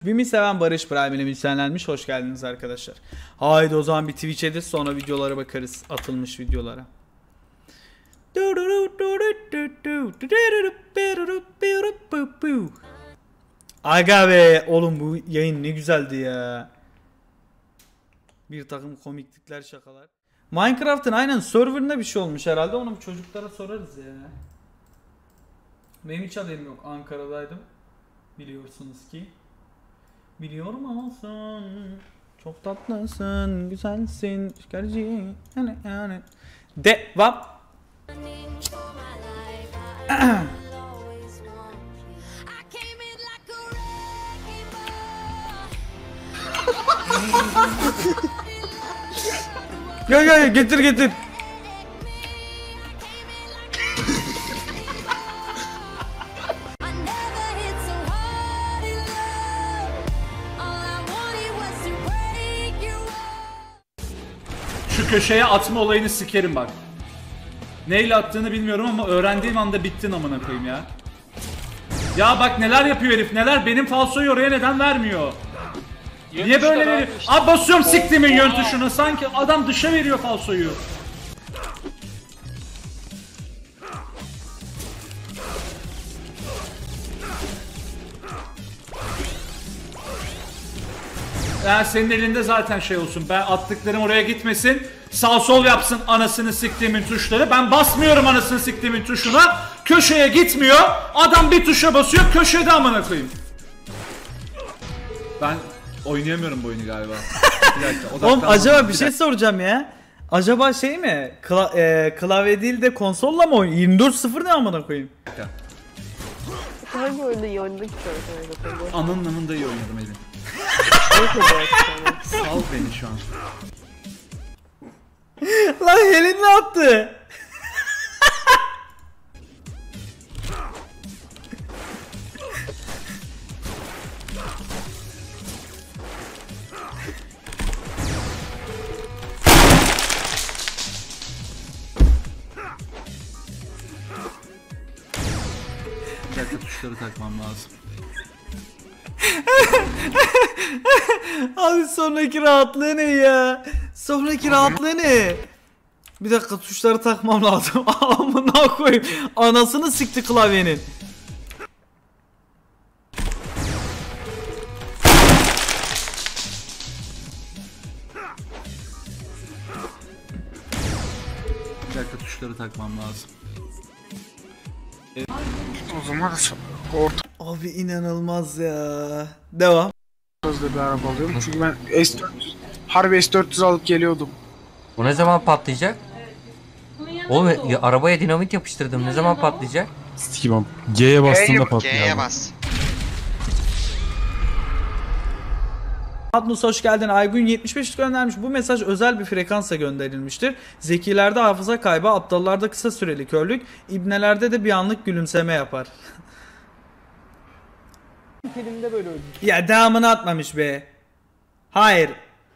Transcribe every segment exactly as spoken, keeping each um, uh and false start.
Vimi seven Barış Prime ile müsaadenlenmiş. Hoş geldiniz arkadaşlar. Haydi o zaman bir Twitch edit, sonra videolara bakarız. Atılmış videolara. Aga be oğlum, bu yayın ne güzeldi ya. Bir takım komiklikler, şakalar. Minecraft'ın aynen serverında bir şey olmuş herhalde. Onu çocuklara sorarız ya. Benim hiç haberim yok. Ankara'daydım. Biliyorsunuz ki. Biliyor musun? Çok tatlısın, güzelsin, şekerci. Yani yani. Devam. Gel gel getir getir. Şu köşeye atma olayını sikerim bak. Neyle attığını bilmiyorum ama öğrendiğim anda bittin amına koyayım ya. Ya bak neler yapıyor herif, neler, benim falsoyu oraya neden vermiyor? Yön Niye böyle veriyor? Işte. Abi basıyorum siktiğimin yön tuşuna, sanki adam dışa veriyor falsoyu. Yani senin elinde zaten şey olsun, ben attıklarım oraya gitmesin, sağ sol yapsın anasını siktiğimin tuşları, ben basmıyorum anasını siktiğimin tuşuna, köşeye gitmiyor, adam bir tuşa basıyor, köşede amına koyayım. Ben oynayamıyorum bu oyunu galiba. Bir dakika, oğlum acaba bir şey soracağım ya. Acaba şey mi? Kla e, klavye değil de konsolla mı oynuyor? yirmi dört sıfır ne amına koyayım? Hangi oyunda iyi oynadık ki? Anın anında iyi oynadım Elin. Sal beni şu an. Lan Helin ne yaptı? Bir dakika, tuşları takmam lazım. Abi sonraki rahatlığı ne ya? Sonraki rahatlığı ne? Bir dakika, tuşları takmam lazım. Amına koyayım. Anasını sikti klavyenin. Bir dakika, tuşları takmam lazım. Evet. O zaman orta Abi inanılmaz ya. Devam. hızlı bir araba alıyorum. Çünkü ben S dört yüz, harbi S dört yüz alıp geliyordum. Bu ne zaman patlayacak? Oğlum ya, arabaya dinamit yapıştırdım. Ne zaman patlayacak? Sikimam. G'ye bastığında patlıyor. G'ye bas. Adnus hoş geldin. Aygun yetmiş beş göndermiş. Bu mesaj özel bir frekansa gönderilmiştir. Zekilerde hafıza kaybı, aptallarda kısa süreli körlük, ibnelerde de bir anlık gülümseme yapar. Filmde böyle öldü. Ya devamını atmamış be. Hayır.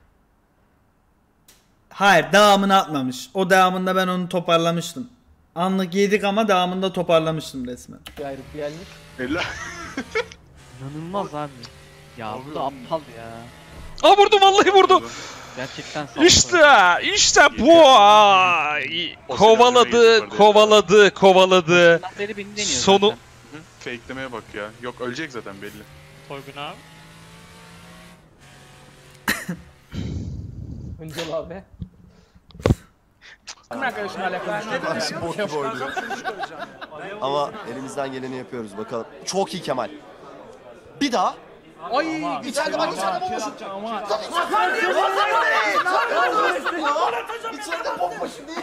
Hayır, devamını atmamış. O devamında ben onu toparlamıştım. Anlık yedik ama devamında toparlamıştım resmen. Gayrık gelmiş. Bella. İnanılmaz abi. Ya bu da aptal ya. Aa vurdum, vallahi vurdum. Gerçekten sağ İşte, işte bu. Ay, kovaladı, kovaladı, kovaladı. Beri beni deniyor Sonu. zaten. Fake'lemeye bak ya. Yok, ölecek zaten belli. Toygun abi. Öncel abi. Ama elimizden geleni yapıyoruz bakalım. Çok iyi Kemal. Bir daha. Ay İçeride bak, içeride bomboş. İçeride bomboş değil.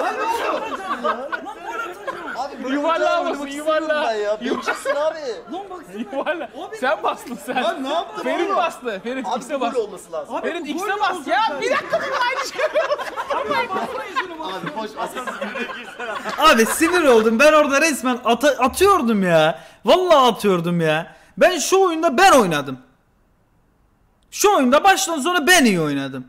Abi yuvarlağa basın, yuvarlağa. Büyükçesin abi. yuvarla. Sen bastın sen. Ben ne yaptım? Ferit bastı. Ferit Abi X'e böyle bas. olması lazım. Ferit X'e bas ya. Bir dakika dur, aynı şey. Abi boş asist. Abi sinir oldum. Ben orada resmen ata atıyordum ya. Vallahi atıyordum ya. Ben şu oyunda ben oynadım. Şu oyunda baştan sona ben iyi oynadım.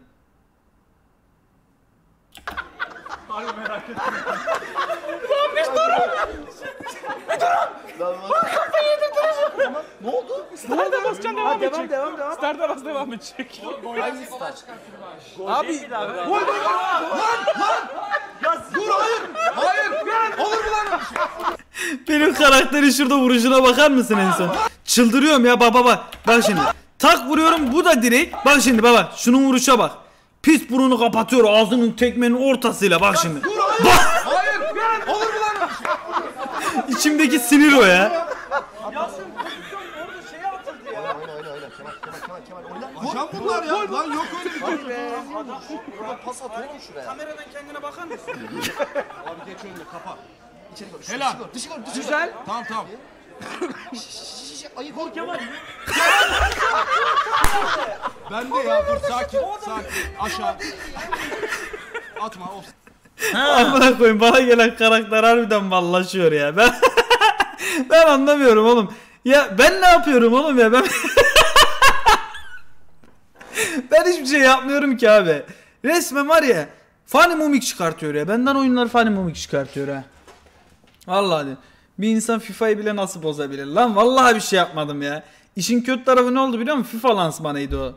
Harbi merak ettim. Lan bir durun. Bir durun. Lan kafayı yedim, durun. Ne oldu? Star'da basacaksın devam edecek. Devam devam devam. Star'da bas devam edecek. Hangi star? Abi. Gol gol gol. Lan lan. Dur hayır. Hayır. Olur mu lan? Benim karakterin şurada vuruşuna bakar mısın en son? Çıldırıyorum ya baba bak. Bak şimdi. Tak vuruyorum bu da direkt. Bak şimdi baba şunun vuruşa bak. Pis burunu kapatıyor ağzının tekmenin ortasıyla bak şimdi. Dur hayır. Bak. Hayır. Olur mu lan? İçimdeki sinir o ya. Ajan bunlar ya. Lan yok öyle bir şey. Burada pas atıyor mu şuraya? Kameradan kendine bakar mısın? Abi geç önüne kapa. İçeri gol. Helal. Dışı gol. Dışı gol. Güzel. Tamam tamam. Ayık ol Kemal. Ben de ya dur sakin sakin. Aşağı. Atma of. Amına koyayım bana gelen karakter harbiden mallaşıyor ya. Ben ben anlamıyorum oğlum. Ya ben ne yapıyorum oğlum ya ben ben hiçbir şey yapmıyorum ki abi. Resmen var ya Funny Mumik çıkartıyor ya. Benden oyunlar Funny Mumik çıkartıyor ha. Vallahi de. Bir insan FIFA'yı bile nasıl bozabilir lan? Vallahi bir şey yapmadım ya. İşin kötü tarafı ne oldu biliyor musun? FIFA lansmanıydı o.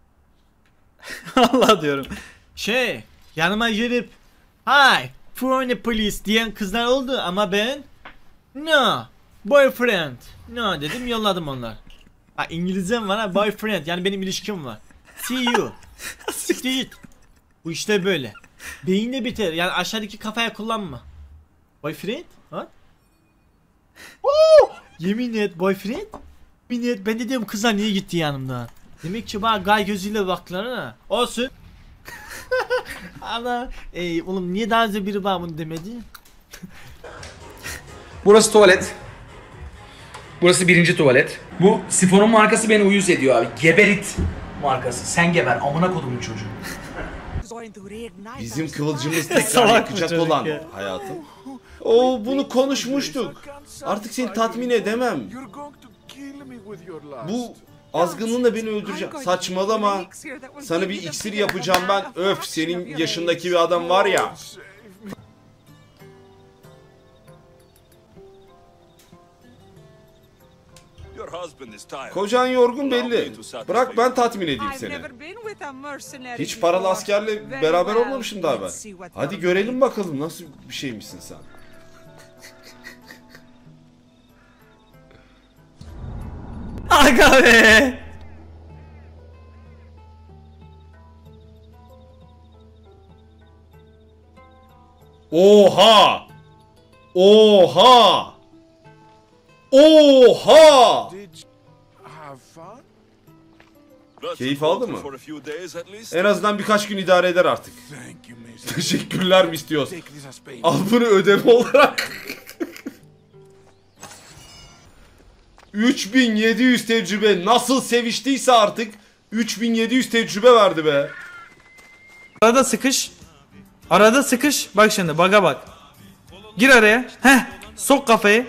Allah diyorum. Şey, yanıma gelip "Hi, phone police" diyen kızlar oldu ama ben "No, boyfriend." "No" dedim, yolladım onlar. Ha, İngilizcem var ha, boyfriend, yani benim ilişkim var. "See you." Siktir git. Bu işte böyle. Beyinde biter, yani aşağıdaki kafaya kullanma. Boyfriend? Ha? Oo! Yemin et boyfriend? Yemin et, ben de diyorum kızlar niye gitti yanımdan? Demek ki bana gay gözüyle baktılar ha. Olsun. Allah, ey oğlum niye daha önce biri bana bunu demedi? Burası tuvalet. Burası birinci tuvalet. Bu sifonun markası beni uyuz ediyor abi. Geberit markası. Sen geber amına kodumun çocuğu. Bizim kıvılcımız tekrar yakacak olan hayatım. Oo, bunu konuşmuştuk. Artık seni tatmin edemem. Bu azgınlığınla beni öldürecek. Saçmalama. Sana bir iksir yapacağım ben. Öf, senin yaşındaki bir adam var ya. Kocan yorgun belli. Bırak ben tatmin edeyim seni. Hiç paralı askerle beraber olmamışım daha ben. Hadi görelim bakalım nasıl bir şeymişsin sen. Aga be. Oha! Oha! Oha! Keyif aldın mı? En azından birkaç gün idare eder artık. Teşekkürler mi istiyorsun? Al bunu ödeme olarak. üç bin yedi yüz tecrübe nasıl seviştiyse artık üç bin yedi yüz tecrübe verdi be. Arada sıkış. Arada sıkış. Bak şimdi baga bak. Gir araya. Heh. Sok kafayı.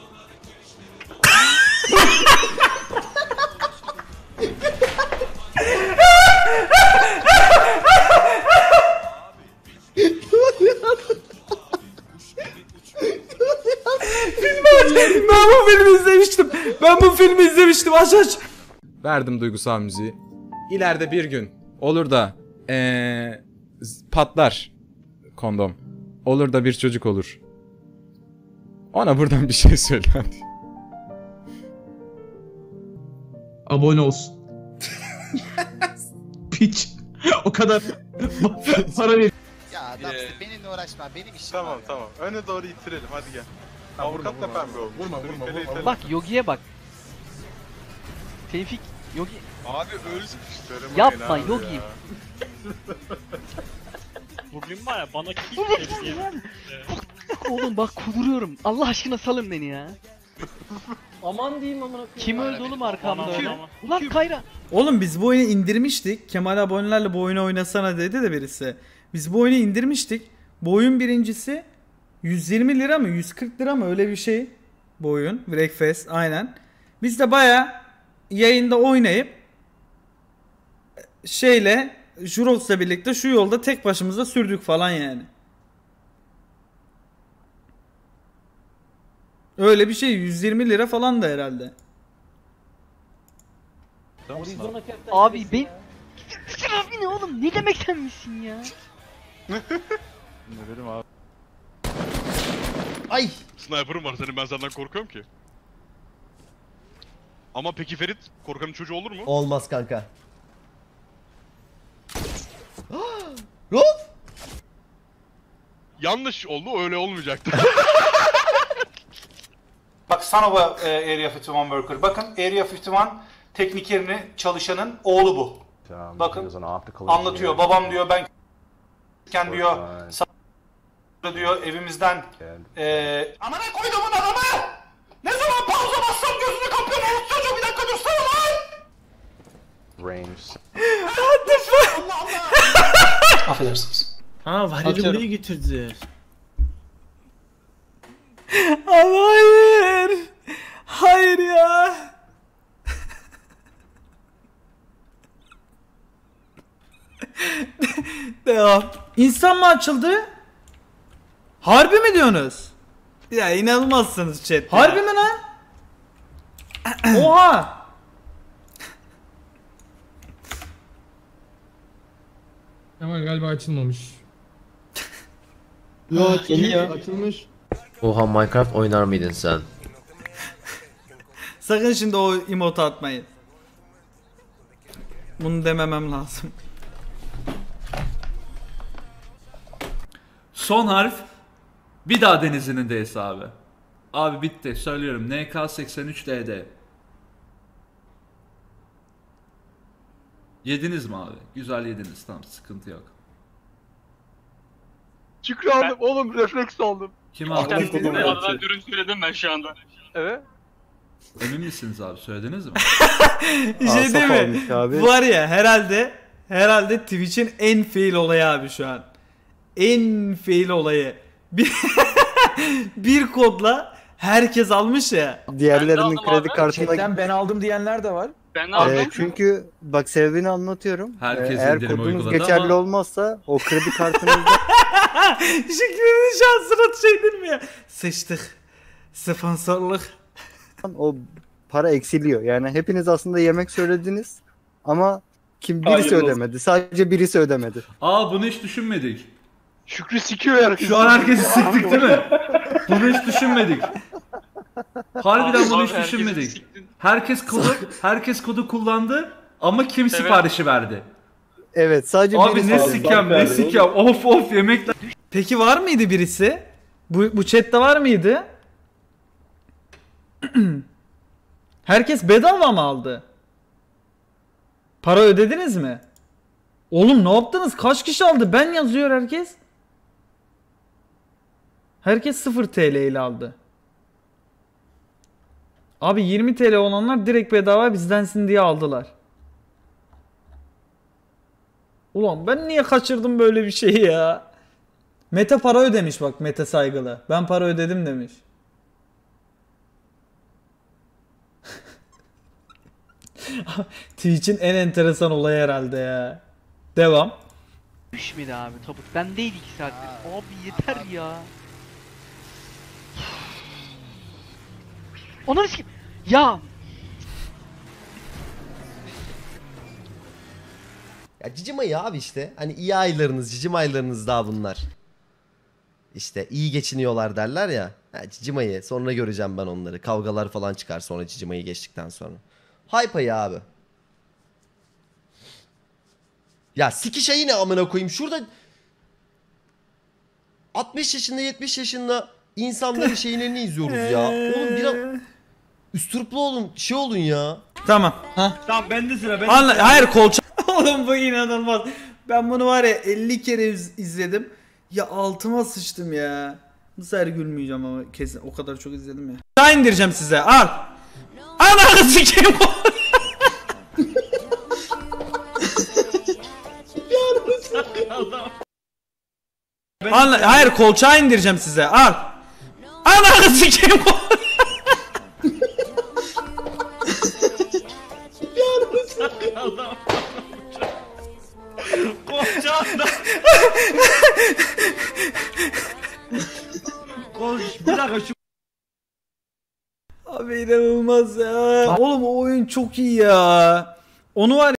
Ben bu filmi izlemiştim. Ben bu filmi izlemiştim. Aç aç. Verdim duygusal müziği. İleride bir gün olur da ee, patlar kondom. Olur da bir çocuk olur. Ona buradan bir şey söyle hadi. Abone olsun. Piç. O kadar para ver. Ya adam işte benimle uğraşma, benim işim Tamam var. tamam. Öne doğru itirelim hadi gel. Avukat da pembe olmuş. Vurma, vurma, Şöyle vurma. itelim. Bak Yogi'ye bak. Tevfik, Yogi. Abi öl sıkıştırım. Yapma Yogi. Bugün var ya bana kim Oğlum bak kuduruyorum. Allah aşkına salın beni ya. Aman diyeyim amına koyayım. Kim öldü oğlum arkamda? Aman, aman. Ulan Kayra. Oğlum biz bu oyunu indirmiştik. Kemal abonelerle bu oyunu oynasana dedi de birisi. Biz bu oyunu indirmiştik. Bu oyun birincisi yüz yirmi lira mı yüz kırk lira mı öyle bir şey. Bu oyun Breakfast aynen. Biz de baya yayında oynayıp şeyle Jurox'la birlikte şu yolda tek başımıza sürdük falan yani. Öyle bir şey yüz yirmi lira falan da herhalde. Abi ben... Abi ne oğlum? Ne demek sen misin ya? Ne dedim abi? Ay! Sniper'ım var senin, ben senden korkuyorum ki. Ama peki Ferit, korkanın çocuğu olur mu? Olmaz kanka. Rolf! Yanlış oldu, öyle olmayacaktı. Bak Sanova e, Area elli bir worker. Bakın Area elli bir teknikerini çalışanın oğlu bu. Bakın anlatıyor. Babam diyor benken diyor sa- diyor evimizden e, amına koyduğumun adamı! Ne zaman pauza bassam gözünü kapıyorum oğlum çocuğu, bir dakika dursana lan! What the fuck? Allah Allah! Affedersiniz. Ha varili buraya getirdi. Ama hayır. Hayır ya. Devam. İnsan mı açıldı? Harbi mi diyorsunuz? Ya inanılmazsınız chat. Harbi mi lan? Oha. Ama galiba açılmamış. Yok geliyor. Açılmış. Oha, Minecraft oynar mıydın sen? Sakın şimdi o emote atmayın. Bunu dememem lazım. Son harf bir daha denizinin D'si abi. Abi bitti söylüyorum. N K seksen üç D D. Yediniz mi abi? Güzel yediniz, tamam, sıkıntı yok. Şükrü aldım oğlum, refleks aldım. Kim aldı? Ben dürüm söyledim ben şu anda. Evet. Emin misiniz abi, söylediniz mi? Bir şey değil mi? Var ya herhalde herhalde Twitch'in en fail olayı abi şu an. En fail olayı. Bir, bir kodla herkes almış ya. Diğerlerinin kredi kartına... Chatten ben aldım diyenler de var. Ben aldım. Ee, çünkü bak sebebini anlatıyorum. Herkes Ee, eğer indirim kodunuz uyguladı geçerli ama- olmazsa o kredi kartınızda... Şükrü'nün şansına şey değil mi ya? Sıçtık. Sponsorluk. o para eksiliyor. Yani hepiniz aslında yemek söylediniz ama kim birisi Hayırlı olsun. ödemedi. Sadece birisi ödemedi. Aa, bunu hiç düşünmedik. Şükrü sikiyor herkes. Şu an herkesi sıktık değil mi? Bunu hiç düşünmedik. Harbiden bunu hiç düşünmedik. Herkes kodu herkes kodu kullandı ama kim siparişi verdi? Evet, sadece Abi birisi ne aldı. sikem ne sikem, of of yemekler. Peki var mıydı birisi? Bu, bu chatte var mıydı? Herkes bedava mı aldı? Para ödediniz mi? Oğlum ne yaptınız? Kaç kişi aldı? Ben yazıyor herkes. Herkes sıfır T L ile aldı. Abi yirmi T L olanlar direkt bedava bizdensin diye aldılar. Ulan ben niye kaçırdım böyle bir şeyi ya? Mete para ödemiş bak, Mete saygılı. Ben para ödedim demiş. Twitch'in en enteresan olayı herhalde ya. Devam. Düşmedi abi tabut. Bendeydi iki saattir. Abi yeter ya. Onu risk... Ya Ya cicim ayı abi işte. Hani iyi aylarınız, cicim aylarınız daha bunlar. İşte iyi geçiniyorlar derler ya. Ha, cicim ayı. Sonra göreceğim ben onları. Kavgalar falan çıkar sonra cicim ayı geçtikten sonra. Hype ayı abi. Ya sikiş ayı ne amına koyayım. Şurada altmış yaşında yetmiş yaşında insanların şeylerini izliyoruz ya. Oğlum biraz üstüruplu olun, şey olun ya. Tamam. Tamam bende sıra. Bende Anla, sıra. hayır kolça. Oğlum bu inanılmaz. Ben bunu var ya elli kere iz- izledim. Ya altıma sıçtım ya. Bu sefer gülmeyeceğim ama kesin o kadar çok izledim ya. Daha indireceğim size, al. Ananı sikeyim. Anla, hayır kolçağı indireceğim size, al. Ananı sikeyim. Kolçağında. Kolç bir dakika şu. Abi inanılmaz ya. Oğlum o oyun çok iyi ya. Onu var